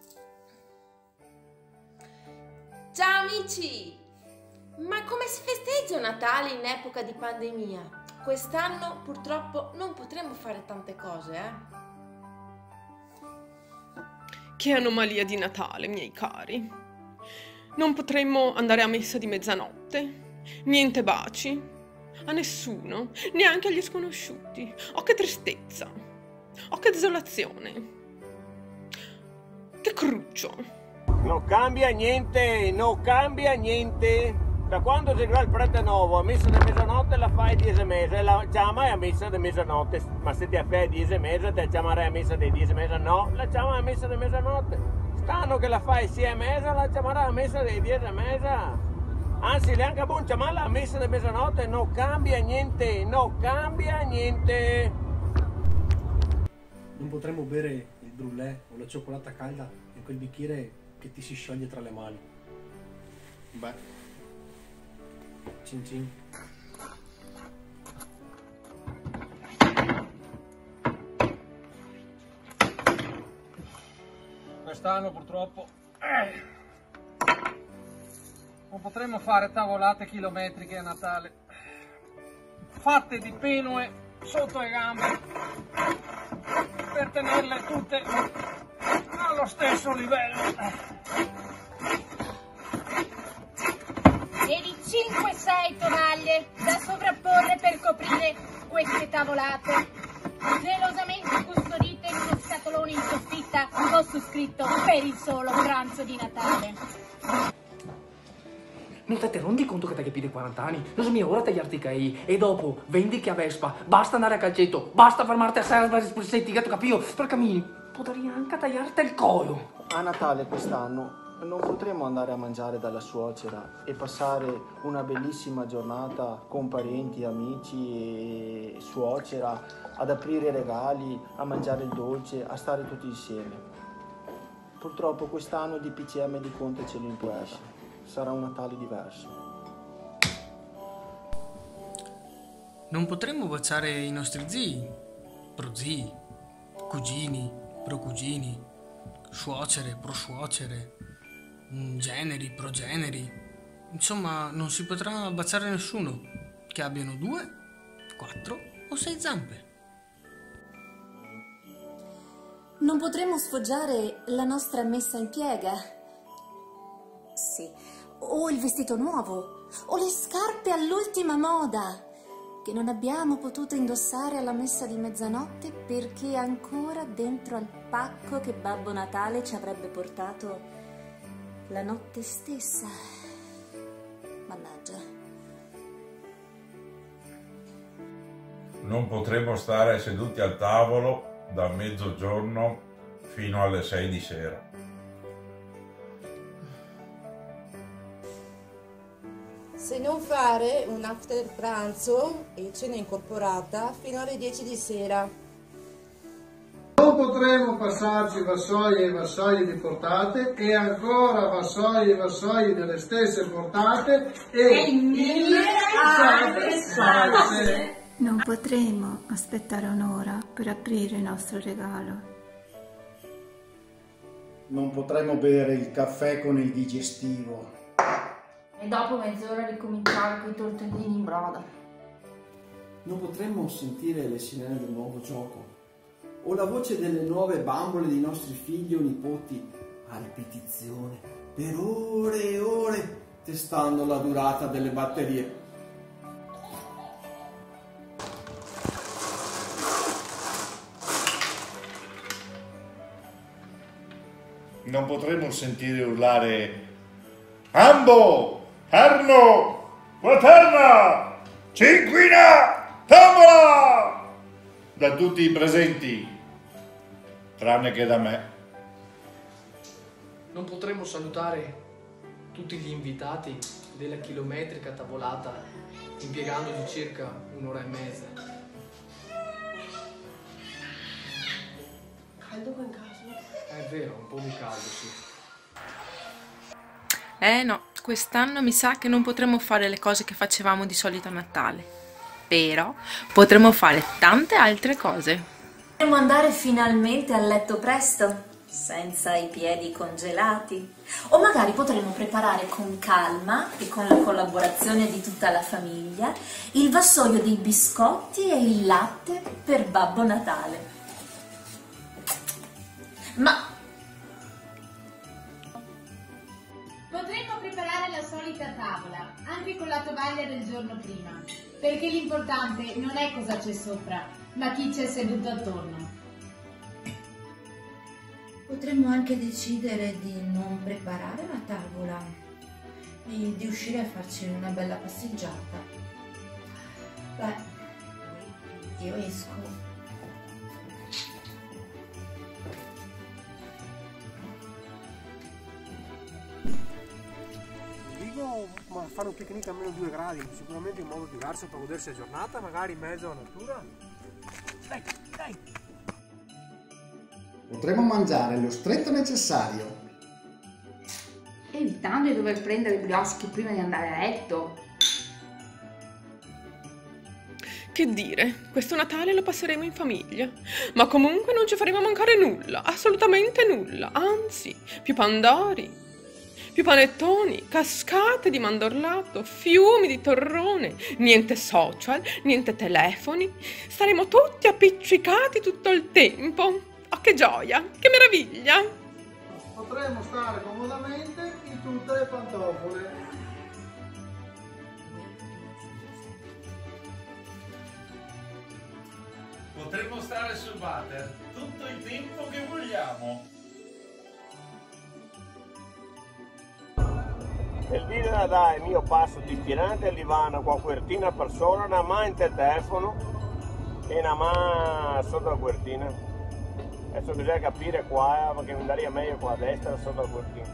Ciao amici! Ma come si festeggia Natale in epoca di pandemia? Quest'anno purtroppo non potremo fare tante cose, Che anomalia di Natale, miei cari. Non potremmo andare a messa di mezzanotte, niente baci, a nessuno, neanche agli sconosciuti. Oh, che tristezza! Oh, che desolazione! Che cruccio! Non cambia niente, non cambia niente. Da quando si va il prete nuovo a messa di mezzanotte la fai 10 mesi, la chiama a messa di mezzanotte. Ma se ti fai 10 mesi, ti chiamerai a messa di 10 mesi? No, la chiama a messa di mezzanotte. Stanno che la fai 6 mesi, la chiamerai a messa di 10 mesi. Anzi, neanche a buon chiamarla a messa di mezzanotte, non cambia niente, non cambia niente. Non potremmo bere il brûlée o la cioccolata calda in quel bicchiere che ti si scioglie tra le mani. Beh, cin cin. Quest'anno purtroppo non potremo fare tavolate chilometriche a Natale, fatte di penue sotto le gambe per tenerle tutte allo stesso livello. E di 5-6 tonaglie da sovrapporre per coprire queste tavolate, gelosamente custodite in uno scatolone in soffitta ho scritto per il solo pranzo di Natale. Non te rendi conto che ti piedi 40 anni? Non so, ora tagliarti i capelli e dopo vendi che a Vespa, basta andare a calcetto, basta fermarti a serva e sprizzetti, che tu capito? Per cammini, potrei anche tagliarti il collo. A Natale quest'anno non potremo andare a mangiare dalla suocera e passare una bellissima giornata con parenti, amici e suocera, ad aprire i regali, a mangiare il dolce, a stare tutti insieme. Purtroppo quest'anno il DPCM di Conte ce lo impone. Sarà un Natale diverso. Non potremmo baciare i nostri zii, prozii, cugini, procugini, suocere, prosuocere, generi, progeneri. Insomma, non si potrà baciare nessuno che abbiano 2, 4 o 6 zampe. Non potremo sfoggiare la nostra messa in piega. Sì, o il vestito nuovo, o le scarpe all'ultima moda, che non abbiamo potuto indossare alla messa di mezzanotte perché ancora dentro al pacco che Babbo Natale ci avrebbe portato la notte stessa. Mannaggia. Non potremo stare seduti al tavolo da mezzogiorno fino alle 6 di sera. Se non fare un after pranzo e cena incorporata fino alle 10 di sera. Non potremo passarci vassoi e vassoi di portate e ancora vassoi e vassoi delle stesse portate e mille altre salse. Non potremo aspettare un'ora per aprire il nostro regalo. Non potremo bere il caffè con il digestivo. E dopo mezz'ora ricominciare con i tortellini in broda. Non potremmo sentire le sirene del nuovo gioco o la voce delle nuove bambole dei nostri figli o nipoti a ripetizione per ore e ore, testando la durata delle batterie. Non potremmo sentire urlare Ambo! Arno, Quaterna, Cinquina, Tombola! Da tutti i presenti, tranne che da me. Non potremmo salutare tutti gli invitati della chilometrica tavolata impiegandoci circa un'ora e mezza. Caldo qua in casa? È vero, un po' di caldo, sì. No, quest'anno mi sa che non potremo fare le cose che facevamo di solito a Natale, però potremo fare tante altre cose. Potremmo andare finalmente a letto presto senza i piedi congelati. O magari potremmo preparare con calma e con la collaborazione di tutta la famiglia il vassoio dei biscotti e il latte per Babbo Natale. Ma potremmo preparare la solita tavola, anche con la tovaglia del giorno prima, perché l'importante non è cosa c'è sopra, ma chi c'è seduto attorno. Potremmo anche decidere di non preparare la tavola e di uscire a farci una bella passeggiata. Beh, io esco. Ma fare un picnic a meno 2 gradi, sicuramente un modo diverso per godersi la giornata, magari in mezzo alla natura. Dai, dai! Potremo mangiare lo stretto necessario. Evitando di dover prendere brioche prima di andare a letto. Che dire, questo Natale lo passeremo in famiglia, ma comunque non ci faremo mancare nulla, assolutamente nulla, anzi, più pandori, più panettoni, cascate di mandorlato, fiumi di torrone, niente social, niente telefoni, staremo tutti appiccicati tutto il tempo. Oh, che gioia, che meraviglia! Potremmo stare comodamente in tutte le pantofole. Potremmo stare sul water tutto il tempo che vogliamo. Il dì di Natale mio passo di tirante all'Ivana con quertina persona, una mano in telefono e una mano sotto la quertina. Adesso bisogna capire qua, perché mi andrebbe meglio qua a destra sotto la quertina.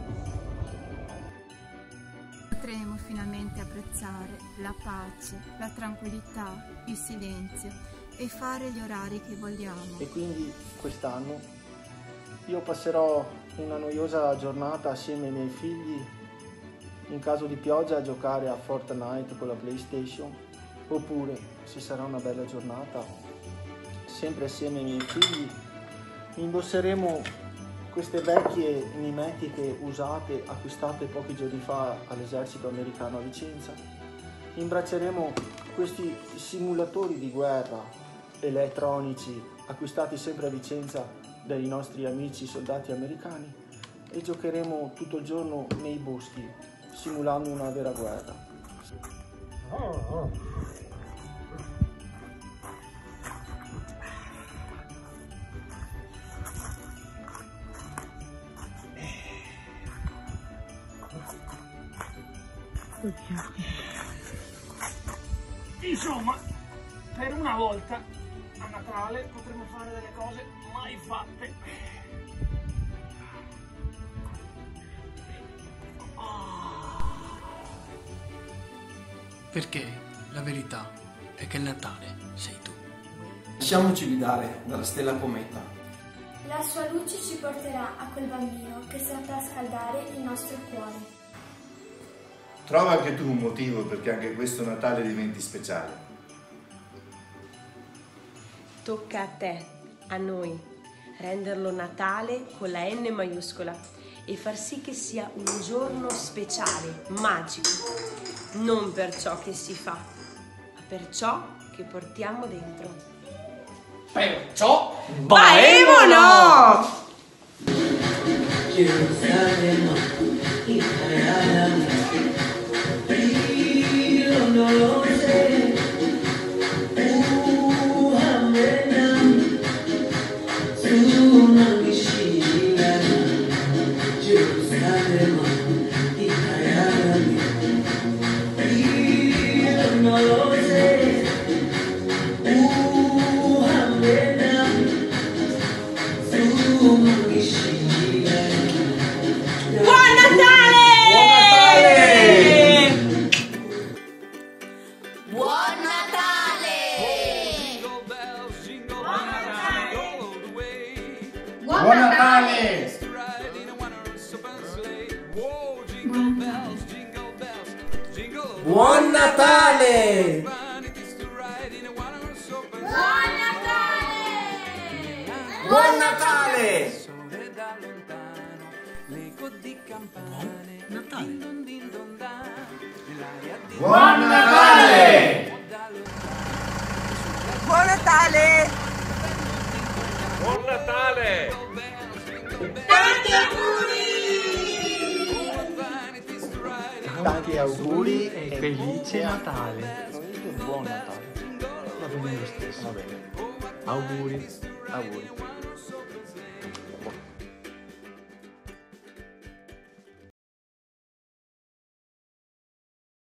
Potremo finalmente apprezzare la pace, la tranquillità, il silenzio e fare gli orari che vogliamo. E quindi quest'anno io passerò una noiosa giornata assieme ai miei figli, in caso di pioggia a giocare a Fortnite con la PlayStation, oppure, se sarà una bella giornata, sempre assieme ai miei figli, indosseremo queste vecchie mimetiche usate, acquistate pochi giorni fa all'esercito americano a Vicenza. Imbracceremo questi simulatori di guerra elettronici acquistati sempre a Vicenza dai nostri amici soldati americani e giocheremo tutto il giorno nei boschi, simulando una vera guerra. Insomma, per una volta a Natale potremo fare delle cose mai fatte. Perché la verità è che il Natale sei tu. Lasciamoci guidare dalla stella cometa. La sua luce ci porterà a quel bambino che saprà scaldare il nostro cuore. Trova anche tu un motivo perché anche questo Natale diventi speciale. Tocca a te, a noi, renderlo Natale con la N maiuscola e far sì che sia un giorno speciale, magico, non per ciò che si fa, ma per ciò che portiamo dentro. Perciò Baemono! Buon Natale! Buon Natale! Buon Natale! Buon Natale! Buon Natale! Buon Natale! Natale. Buon Natale! Buon Natale! Buon Natale! Tanti auguri! Tanti auguri e felice Natale. Buon Natale. Va bene lo stesso. Va bene. Auguri. Auguri.